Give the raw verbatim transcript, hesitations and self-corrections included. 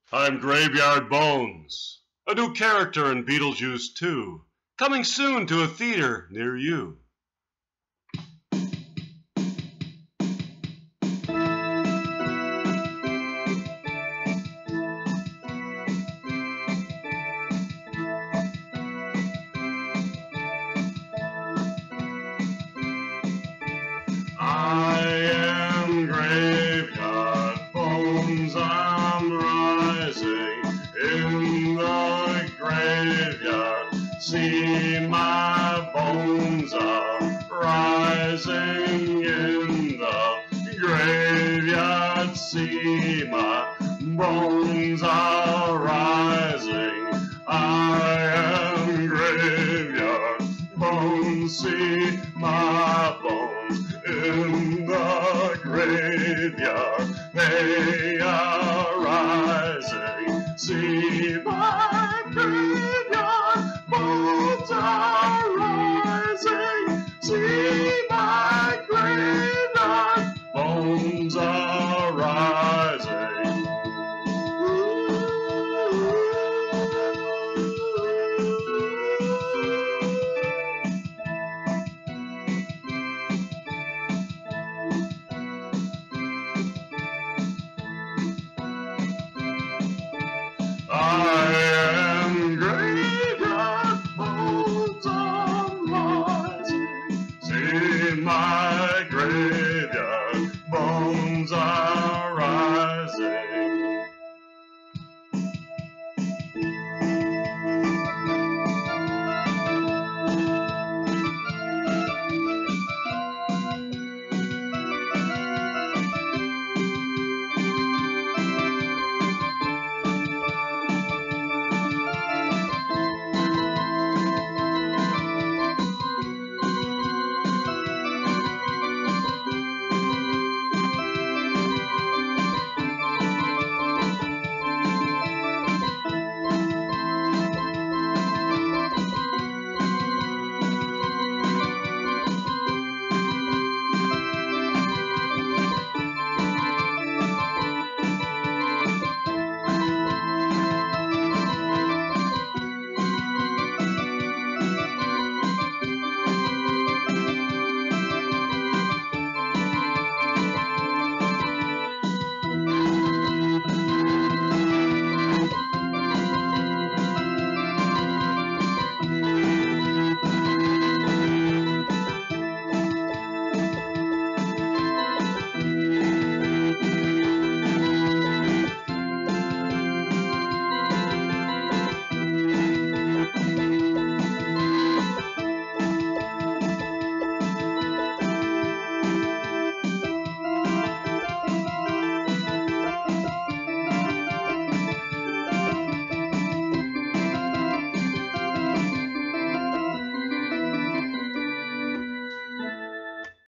I'm Graveyard Bones, a new character in Beetlejuice two, coming soon to a theater near you. I am Graveyard Bones, I'm rising in the graveyard. See, my bones are rising in the graveyard. See, my bones are rising. I am Graveyard Bones. See,